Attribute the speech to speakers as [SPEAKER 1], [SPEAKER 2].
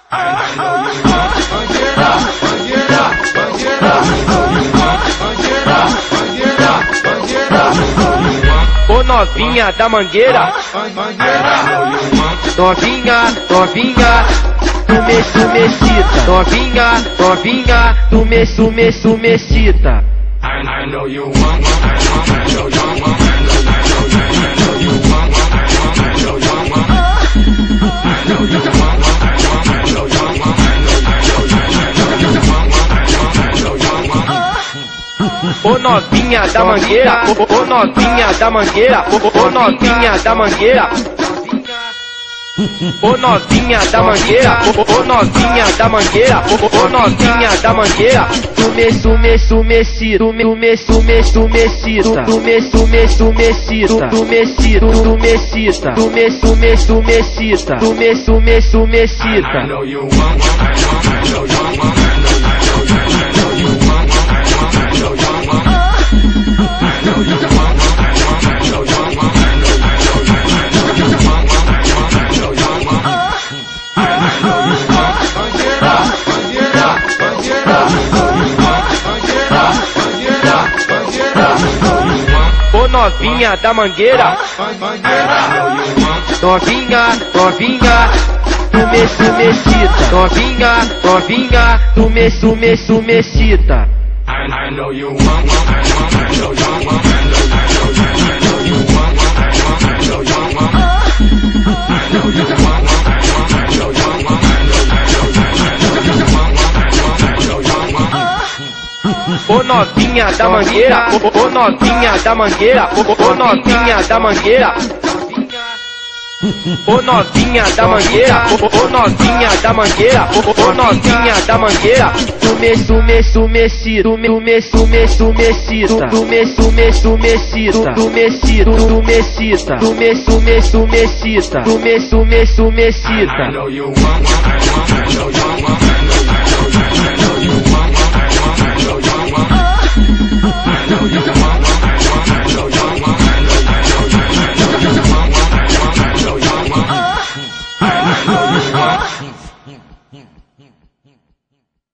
[SPEAKER 1] Ô novinha da mangueira, novinha, novinha, tu mexita, novinha, novinha, tu mexita.
[SPEAKER 2] I know you want, I know you want, I know you want, I know you want, I know you want, I know you want, I know you want,
[SPEAKER 1] Ô novinha da mangueira, ô novinha da mangueira, ô novinha da mangueira. Ô novinha da mangueira, ô novinha da mangueira, ô novinha da mangueira. Tu mexita, tu mexita, tu mexita, tu mexita, tu mexita, tu mexita.
[SPEAKER 2] I know you want, I know you want,
[SPEAKER 1] Ô novinha da mangueira, novinha, novinha, tu mexita, novinha, novinha, tu mexita.
[SPEAKER 2] I know you want, I know you want, I know you want, I know you want, I know you want,
[SPEAKER 1] Ô novinha da mangueira, ô novinha da mangueira, ô novinha da mangueira. Ô novinha da mangueira, ô novinha da mangueira, ô novinha da mangueira. Tu mexita, tu mexita, tu mexita, tu mexita, tu mexita, tu mexita.
[SPEAKER 2] I know you want,